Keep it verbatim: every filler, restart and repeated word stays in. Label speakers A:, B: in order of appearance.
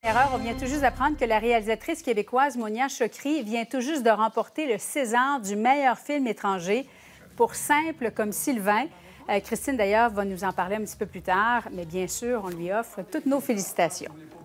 A: Erreur, on vient tout juste d'apprendre que la réalisatrice québécoise Monia Chokri vient tout juste de remporter le César du meilleur film étranger pour Simple comme Sylvain. Euh, Christine, d'ailleurs, va nous en parler un petit peu plus tard, mais bien sûr, on lui offre toutes nos félicitations.